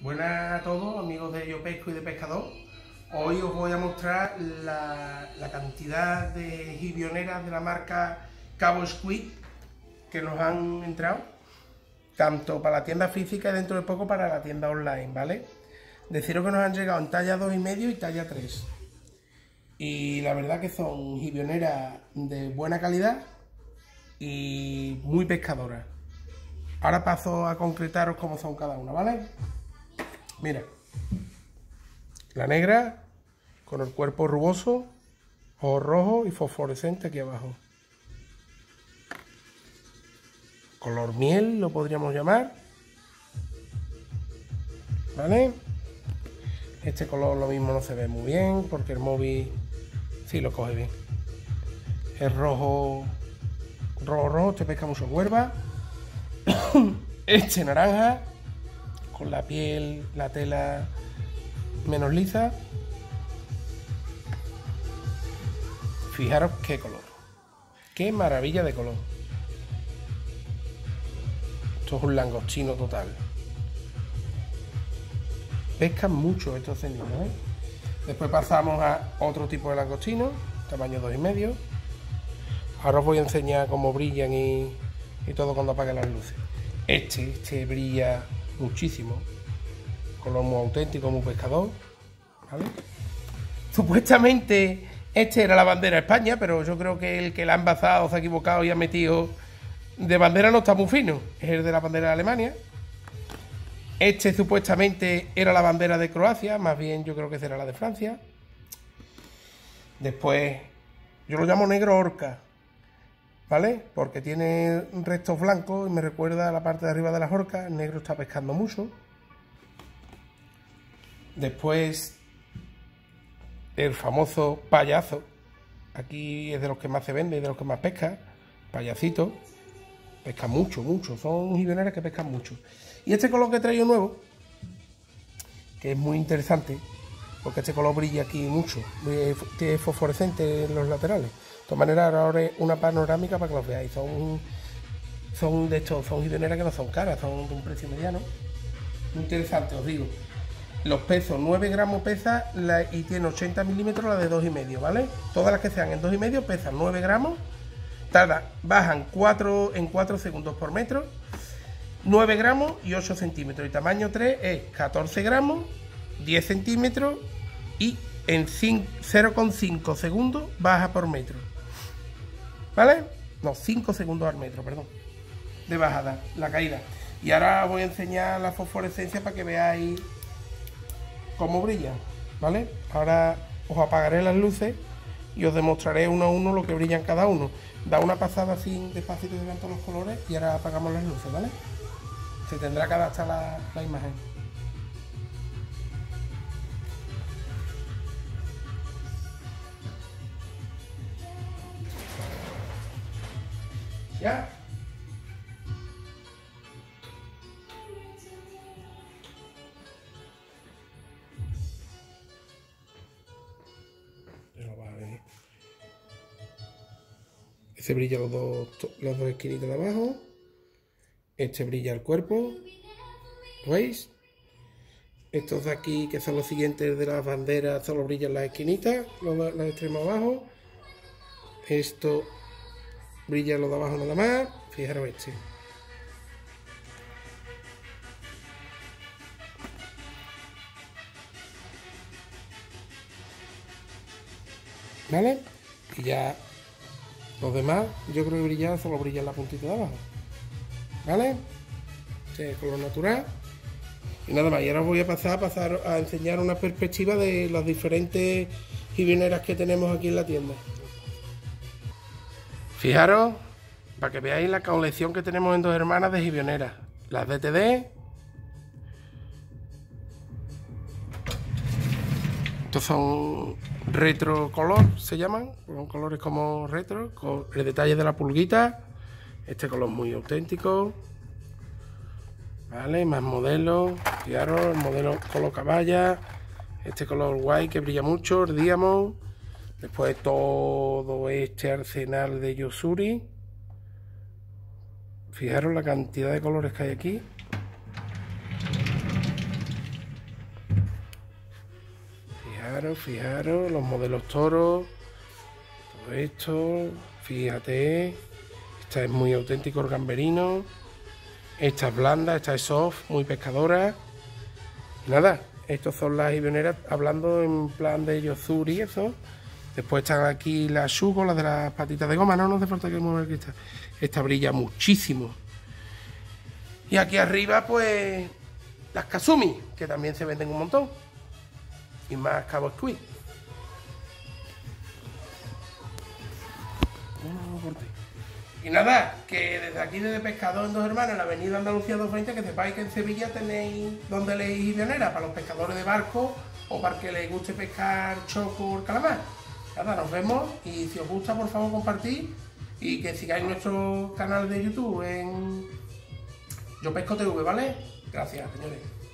Buenas a todos, amigos de Yo Pesco y de Pescador. Hoy os voy a mostrar la cantidad de gibioneras de la marca Cabo Squid que nos han entrado, tanto para la tienda física y dentro de poco para la tienda online, ¿vale? Deciros que nos han llegado en talla 2,5 y talla 3. Y la verdad que son gibioneras de buena calidad y muy pescadoras. Ahora paso a concretaros cómo son cada una, ¿vale? Mira, la negra con el cuerpo rugoso, ojos rojos y fosforescente aquí abajo. Color miel lo podríamos llamar, ¿vale? Este color lo mismo no se ve muy bien porque el móvil sí lo coge bien. Es rojo, rojo, este pesca mucho huerva. Este naranja, con la piel, la tela menos lisa. Fijaros qué color, qué maravilla de color. Esto es un langostino total. Pescan mucho estos ceninos, ¿eh? Después pasamos a otro tipo de langostino, tamaño 2,5. Ahora os voy a enseñar cómo brillan y todo cuando apaguen las luces. Este brilla muchísimo, color muy auténtico, muy pescador, ¿vale? Supuestamente este era la bandera de España, pero yo creo que el que la ha envasado se ha equivocado y ha metido de bandera, no está muy fino, es el de la bandera de Alemania. Este supuestamente era la bandera de Croacia, más bien yo creo que será la de Francia. Después yo lo llamo negro orca, ¿vale? Porque tiene restos blancos y me recuerda a la parte de arriba de las orcas. El negro está pescando mucho. Después el famoso payaso. Aquí es de los que más se vende y de los que más pesca. Payasito. Pesca mucho, mucho. Son gibioneras que pescan mucho. Y este color que he traído nuevo, que es muy interesante, porque este color brilla aquí mucho. Es fosforescente en los laterales. De todas maneras, ahora es una panorámica para que los veáis. Son de estos, son gibioneras que no son caras, son de un precio mediano. Muy interesante, os digo. Los pesos, 9 gramos pesa y tiene 80 milímetros la de 2,5, ¿vale? Todas las que sean en 2,5 pesan 9 gramos. Bajan en 4 segundos por metro. 9 gramos y 8 centímetros. Y tamaño 3 es 14 gramos, 10 centímetros y en 0,5 segundos baja por metro. ¿Vale? No, 5 segundos al metro, perdón. De bajada, la caída. Y ahora voy a enseñar la fosforescencia para que veáis cómo brillan, ¿vale? Ahora os apagaré las luces y os demostraré uno a uno lo que brillan cada uno. Da una pasada así despacito de todos los colores y ahora apagamos las luces, ¿vale? Se tendrá que adaptar la imagen. ¿Ya? Este brilla las dos esquinitas de abajo. Este brilla el cuerpo. ¿Veis? Estos de aquí, que son los siguientes de las banderas, solo brillan las esquinitas, los extremos abajo. Esto brilla los de abajo nada más. Fijaros este. ¿Vale? Y ya los demás, yo creo que brillan, solo brillan la puntita de abajo. ¿Vale? Este es color natural. Y nada más, y ahora os voy a pasar a enseñar una perspectiva de las diferentes gibioneras que tenemos aquí en la tienda. Fijaros, para que veáis la colección que tenemos en Dos Hermanas de gibioneras. Las DTD. Estos son retro color, se llaman. Son colores como retro, con el detalle de la pulguita. Este color muy auténtico. Vale, más modelos. Fijaros, el modelo color caballa. Este color guay que brilla mucho, el Diamond. Después todo este arsenal de Yo-Zuri. Fijaros la cantidad de colores que hay aquí. Fijaros, los modelos toros, todo esto, fíjate, esta es muy auténtico el gamberino, esta es blanda, esta es soft, muy pescadora. Y nada, estos son las ibioneras hablando en plan de Yozuri y eso. Después están aquí las Shugo, las de las patitas de goma, no hace falta que mueva aquí esta brilla muchísimo. Y aquí arriba pues las Kasumi, que también se venden un montón. Y más Cabo Squid. Y nada, que desde aquí, desde Pescador en Dos Hermanas, en la avenida Andalucía 220, que sepáis que en Sevilla tenéis donde leéis ibionera para los pescadores de barco o para que les guste pescar choco o calamar. Nada, nos vemos y si os gusta, por favor, compartid y que sigáis nuestro canal de YouTube en Yo Pesco TV, ¿vale? Gracias, señores.